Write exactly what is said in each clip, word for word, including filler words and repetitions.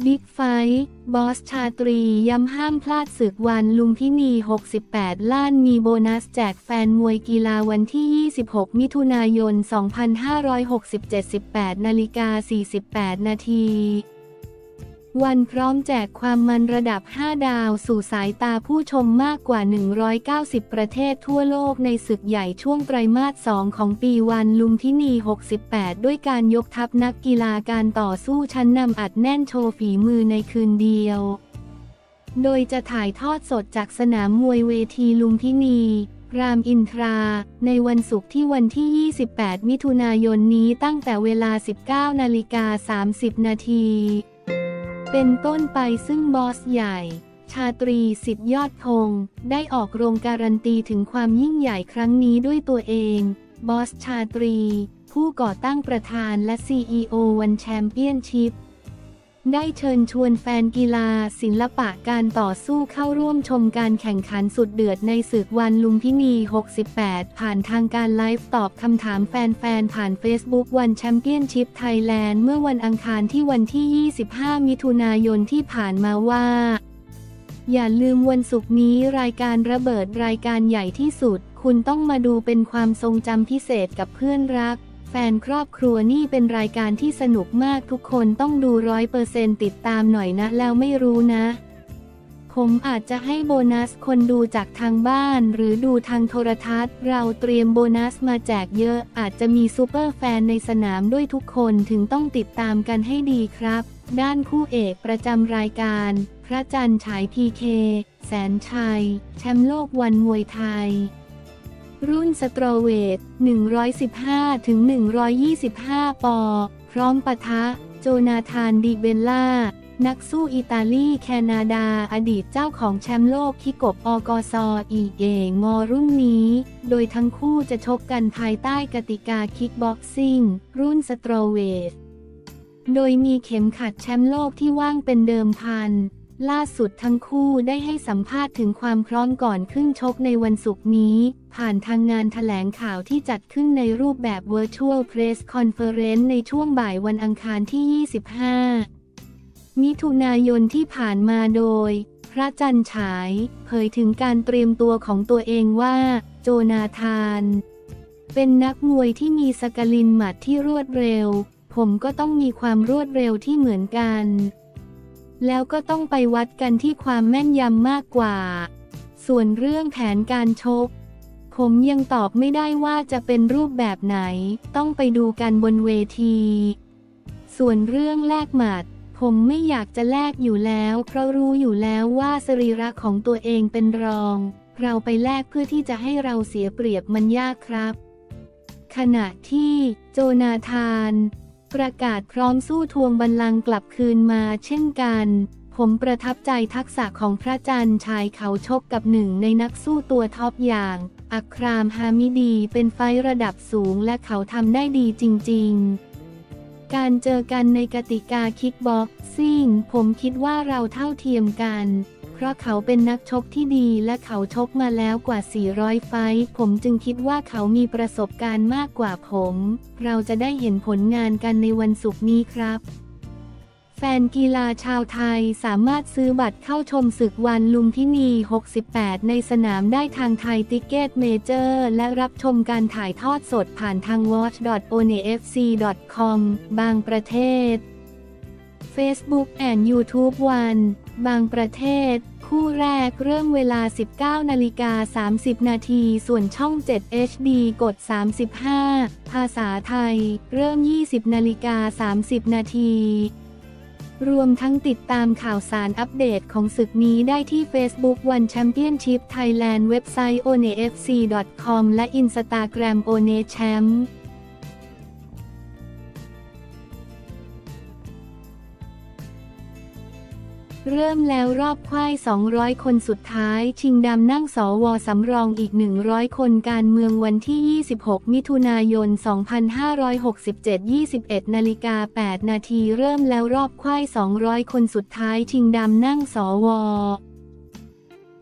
บิ๊กไฟท์บอสชาตรีย้ำห้ามพลาดศึกวันลุมพินีหกสิบแปดล้านมีโบนัสแจกแฟนมวยกีฬาวันที่ยี่สิบหกมิถุนายนสองพันห้าร้อยหกสิบเจ็ด สิบแปดนาฬิกาสี่สิบแปดนาทีวันพร้อมแจกความมันระดับห้าดาวสู่สายตาผู้ชมมากกว่าหนึ่งร้อยเก้าสิบประเทศทั่วโลกในศึกใหญ่ช่วงไตรมาสสองของปีวันลุมพินีหกสิบแปดด้วยการยกทัพนักกีฬาการต่อสู้ชั้นนำอัดแน่นโชว์ฝีมือในคืนเดียวโดยจะถ่ายทอดสดจากสนามมวยเวทีลุมพินีรามอินทราในวันศุกร์ที่วันที่ยี่สิบแปดมิถุนายนนี้ตั้งแต่เวลา สิบเก้านาฬิกาสามสิบนาทีเป็นต้นไปซึ่งบอสใหญ่ชาตรีสิทธิยอดธงได้ออกโรงการันตีถึงความยิ่งใหญ่ครั้งนี้ด้วยตัวเองบอสชาตรีผู้ก่อตั้งประธานและ ซี อี โอ วันแชมเปี้ยนชิพได้เชิญชวนแฟนกีฬาศิลปะการต่อสู้เข้าร่วมชมการแข่งขันสุดเดือดในศึกวันลุมพินีหกสิบแปดผ่านทางการไลฟ์ตอบคำถามแฟนๆผ่าน Facebook วันแชมเปี้ยนชิพไทยแลนด์เมื่อวันอังคารที่วันที่ยี่สิบห้ามิถุนายนที่ผ่านมาว่าอย่าลืมวันศุกร์นี้รายการระเบิดรายการใหญ่ที่สุดคุณต้องมาดูเป็นความทรงจำพิเศษกับเพื่อนรักแฟนครอบครัวนี่เป็นรายการที่สนุกมากทุกคนต้องดูร้อยเปอร์เซ็นต์ติดตามหน่อยนะแล้วไม่รู้นะผมอาจจะให้โบนัสคนดูจากทางบ้านหรือดูทางโทรทัศน์เราเตรียมโบนัสมาแจกเยอะอาจจะมีซูเปอร์แฟนในสนามด้วยทุกคนถึงต้องติดตามกันให้ดีครับด้านคู่เอกประจำรายการพระจันทร์ฉายพีเคแสนชัยแชมป์โลกวันมวยไทยรุ่นสตรอเวท หนึ่งร้อยสิบห้าถึงหนึ่งร้อยยี่สิบห้า ปอพร้อมปะทะโจนาธานดิเบลล่านักสู้อิตาลีแคนาดาอดีตเจ้าของแชมป์โลกที่กบอกซอีเองอรุ่นนี้โดยทั้งคู่จะชกกันภายใต้กติกาคิกบ็อกซิ่งรุ่นสตรอเวทโดยมีเข็มขัดแชมป์โลกที่ว่างเป็นเดิมพันล่าสุดทั้งคู่ได้ให้สัมภาษณ์ถึงความพร้อมก่อนขึ้นชกในวันศุกร์นี้ผ่านทางงานแถลงข่าวที่จัดขึ้นในรูปแบบ Virtual Press Conference ในช่วงบ่ายวันอังคารที่ยี่สิบห้ามิถุนายนที่ผ่านมาโดยพระจันทร์ฉายเผยถึงการเตรียมตัวของตัวเองว่าโจนาธานเป็นนักมวยที่มีสกลินหมัดที่รวดเร็วผมก็ต้องมีความรวดเร็วที่เหมือนกันแล้วก็ต้องไปวัดกันที่ความแม่นยำมากกว่าส่วนเรื่องแผนการชกผมยังตอบไม่ได้ว่าจะเป็นรูปแบบไหนต้องไปดูกันบนเวทีส่วนเรื่องแลกหมัดผมไม่อยากจะแลกอยู่แล้วเพราะรู้อยู่แล้วว่าสรีระของตัวเองเป็นรองเราไปแลกเพื่อที่จะให้เราเสียเปรียบมันยากครับขณะที่โจนาธานประกาศพร้อมสู้ทวงบัลลังก์กลับคืนมาเช่นกันผมประทับใจทักษะของพระจันทร์ฉายเขาชกกับหนึ่งในนักสู้ตัวท็อปอย่างอัครามฮามิดีเป็นไฟท์ระดับสูงและเขาทำได้ดีจริงๆการเจอกันในกติกาคิกบ็อกซิ่งผมคิดว่าเราเท่าเทียมกันเพราะเขาเป็นนักชกที่ดีและเขาชกมาแล้วกว่าสี่ร้อยไฟท์ผมจึงคิดว่าเขามีประสบการณ์มากกว่าผมเราจะได้เห็นผลงานกันในวันศุกร์นี้ครับแฟนกีฬาชาวไทยสามารถซื้อบัตรเข้าชมศึกวันลุมพินีหกสิบแปดในสนามได้ทางไทยติ๊กเก็ตเมเจอร์และรับชมการถ่ายทอดสดผ่านทาง วอช ดอท โอ เน เอฟ ซี ดอท คอม บางประเทศ Facebook and YouTube วันบางประเทศคู่แรกเริ่มเวลา สิบเก้านาฬิกาสามสิบนาทีส่วนช่อง เจ็ด เอช ดี กด สามสิบห้า ภาษาไทยเริ่ม ยี่สิบนาฬิกาสามสิบนาทีรวมทั้งติดตามข่าวสารอัปเดตของศึกนี้ได้ที่ Facebook วันแชมเปี้ยนชิพไทยแลนด์เว็บไซต์ โอ เน เอฟ ซี ดอท คอม และ Instagram โอ เน แชมป์ เริ่มแล้วรอบควายสองร้อยคนสุดท้ายชิงดำนั่งสวสำรองอีกหนึ่งร้อยคนการเมืองวันที่ยี่สิบหกมิถุนายนสองพันห้าร้อยหกสิบเจ็ด ยี่สิบเอ็ดนาฬิกาแปดนาทีเริ่มแล้วรอบควายสองร้อยคนสุดท้ายชิงดำนั่งสว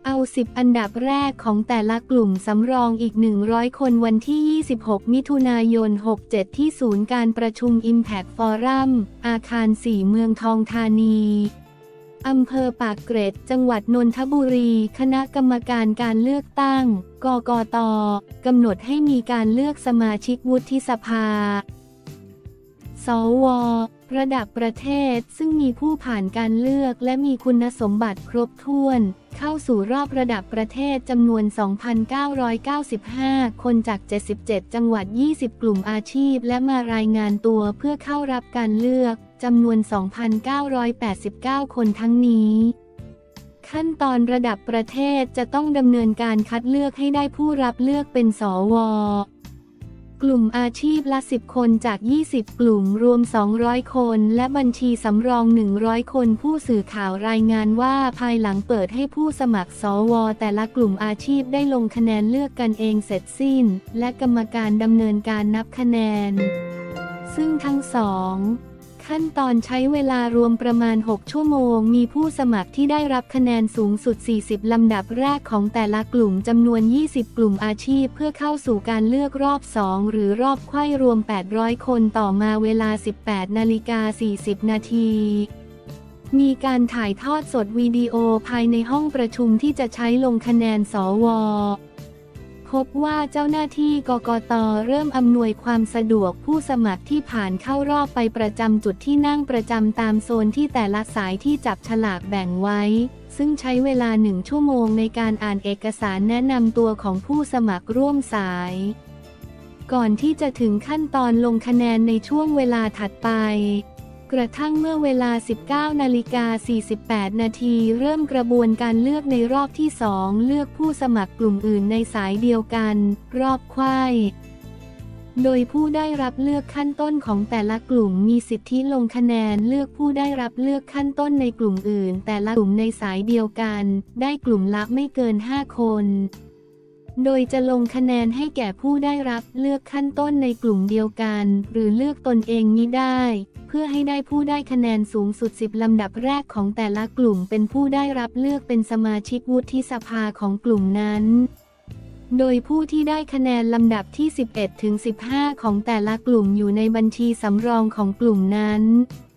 เอาสิบอันดับแรกของแต่ละกลุ่มสำรองอีกหนึ่งร้อยคนวันที่ยี่สิบหกมิถุนายนหกเจ็ดที่ศูนย์การประชุม Impact Forum อาคารสี่เมืองทองธานีอำเภอปากเกร็ดจังหวัดนนทบุรีคณะกรรมการการเลือกตั้งกกต.กำหนดให้มีการเลือกสมาชิกวุฒิสภาสว.ระดับประเทศซึ่งมีผู้ผ่านการเลือกและมีคุณสมบัติครบถ้วนเข้าสู่รอบระดับประเทศจำนวน สองพันเก้าร้อยเก้าสิบห้า คนจากเจ็ดสิบเจ็ดจังหวัดยี่สิบกลุ่มอาชีพและมารายงานตัวเพื่อเข้ารับการเลือกจำนวน สองพันเก้าร้อยแปดสิบเก้า คนทั้งนี้ขั้นตอนระดับประเทศจะต้องดำเนินการคัดเลือกให้ได้ผู้รับเลือกเป็นสว.กลุ่มอาชีพละสิบคนจากยี่สิบกลุ่มรวมสองร้อยคนและบัญชีสำรองหนึ่งร้อยคนผู้สื่อข่าวรายงานว่าภายหลังเปิดให้ผู้สมัครสว.แต่ละกลุ่มอาชีพได้ลงคะแนนเลือกกันเองเสร็จสิ้นและกรรมการดำเนินการนับคะแนนซึ่งทั้งสองขั้นตอนใช้เวลารวมประมาณหกชั่วโมงมีผู้สมัครที่ได้รับคะแนนสูงสุดสี่สิบลำดับแรกของแต่ละกลุ่มจำนวนยี่สิบกลุ่มอาชีพเพื่อเข้าสู่การเลือกรอบสองหรือรอบไขว้รวมแปดร้อยคนต่อมาเวลา สิบแปดนาฬิกาสี่สิบนาทีมีการถ่ายทอดสดวิดีโอภายในห้องประชุมที่จะใช้ลงคะแนนสว.พบว่าเจ้าหน้าที่กกต.เริ่มอำนวยความสะดวกผู้สมัครที่ผ่านเข้ารอบไปประจำจุดที่นั่งประจำตามโซนที่แต่ละสายที่จับฉลากแบ่งไว้ซึ่งใช้เวลาหนึ่งชั่วโมงในการอ่านเอกสารแนะนำตัวของผู้สมัครร่วมสายก่อนที่จะถึงขั้นตอนลงคะแนนในช่วงเวลาถัดไปกระทั่งเมื่อเวลา สิบเก้านาฬิกาสี่สิบแปดนาทีเริ่มกระบวนการเลือกในรอบที่สองเลือกผู้สมัครกลุ่มอื่นในสายเดียวกันรอบไขว้โดยผู้ได้รับเลือกขั้นต้นของแต่ละกลุ่มมีสิทธิลงคะแนนเลือกผู้ได้รับเลือกขั้นต้นในกลุ่มอื่นแต่ละกลุ่มในสายเดียวกันได้กลุ่มละไม่เกินห้าคนโดยจะลงคะแนนให้แก่ผู้ได้รับเลือกขั้นต้นในกลุ่มเดียวกันหรือเลือกตนเองมิได้เพื่อให้ได้ผู้ได้คะแนนสูงสุดสิบลำดับแรกของแต่ละกลุ่มเป็นผู้ได้รับเลือกเป็นสมาชิกวุฒิสภาของกลุ่มนั้นโดยผู้ที่ได้คะแนนลำดับที่ สิบเอ็ดถึงสิบห้า ของแต่ละกลุ่มอยู่ในบัญชีสำรองของกลุ่มนั้น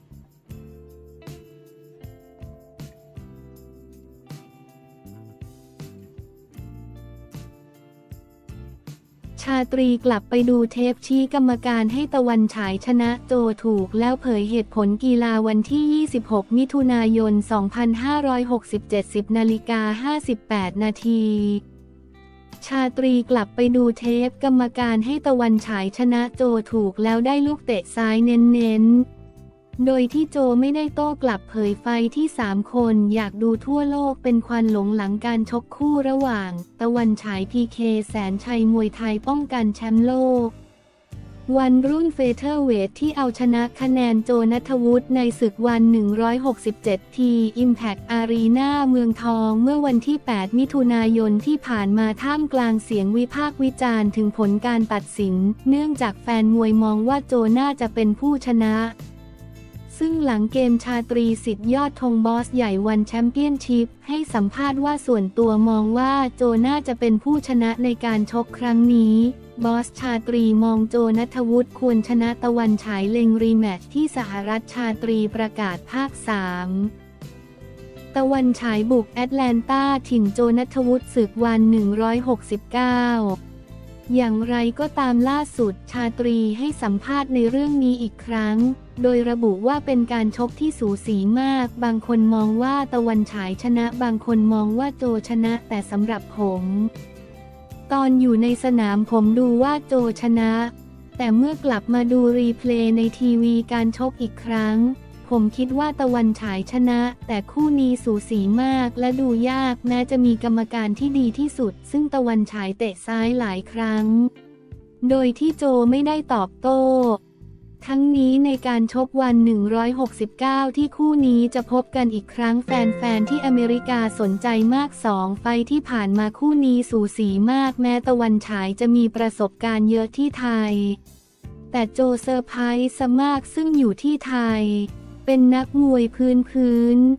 ชาตรีกลับไปดูเทปชี้กรรมการให้ตะวันฉายชนะโจถูกแล้วเผยเหตุผลกีฬาวันที่ยี่สิบหกมิถุนายนสองพันห้าร้อยหกสิบเจ็ด สิบนาฬิกาห้าสิบแปดนาทีชาตรีกลับไปดูเทปกรรมการให้ตะวันฉายชนะโจถูกแล้วได้ลูกเตะซ้ายเน้นๆโดยที่โจไม่ได้โต้กลับเผยไฟที่สามคนอยากดูทั่วโลกเป็นควันหลงหลังการชกคู่ระหว่างตะวันฉายพีเคแสนชัยมวยไทยป้องกันแชมป์โลกวันรุ่นเฟเธอร์เวทที่เอาชนะคะแนนโจณัฐวุฒิในศึกวันหนึ่งร้อยหกสิบเจ็ดที Impact Arena เมืองทองเมื่อวันที่แปดมิถุนายนที่ผ่านมาท่ามกลางเสียงวิพากษ์วิจารณ์ถึงผลการตัดสินเนื่องจากแฟนมวยมองว่าโจน่าจะเป็นผู้ชนะซึ่งหลังเกมชาตรีสิทธิ์ยอดธงบอสใหญ่วันแชมเปี้ยนชิพให้สัมภาษณ์ว่าส่วนตัวมองว่าโจน่าจะเป็นผู้ชนะในการชกครั้งนี้บอสชาตรีมองโจณัฐวุฒิควรชนะตะวันฉายเล็งรีแมตช์ที่สหรัฐชาตรีประกาศภาคสามตะวันฉายบุกแอตแลนตาถิ่นโจณัฐวุฒิศึกวันหนึ่งร้อยหกสิบเก้าอย่างไรก็ตามล่าสุดชาตรีให้สัมภาษณ์ในเรื่องนี้อีกครั้งโดยระบุว่าเป็นการชกที่สูสีมากบางคนมองว่าตะวันฉายชนะบางคนมองว่าโจชนะแต่สำหรับผมตอนอยู่ในสนามผมดูว่าโจชนะแต่เมื่อกลับมาดูรีเพลย์ในทีวีการชกอีกครั้งผมคิดว่าตะวันฉายชนะแต่คู่นี้สูสีมากและดูยากแม้จะมีกรรมการที่ดีที่สุดซึ่งตะวันฉายเตะซ้ายหลายครั้งโดยที่โจไม่ได้ตอบโต้ทั้งนี้ในการชกวันหนึ่งร้อยหกสิบเก้าที่คู่นี้จะพบกันอีกครั้งแฟนๆที่อเมริกาสนใจมากสองไฟที่ผ่านมาคู่นี้สูสีมากแม้ตะวันฉายจะมีประสบการณ์เยอะที่ไทยแต่โจเซอร์ไพรส์มากซึ่งอยู่ที่ไทยเป็นนักมวยพื้นพื้น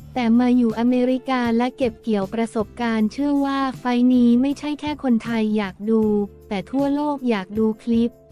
แต่มาอยู่อเมริกาและเก็บเกี่ยวประสบการณ์เชื่อว่าไฟล์นี้ไม่ใช่แค่คนไทยอยากดูแต่ทั่วโลกอยากดูคลิป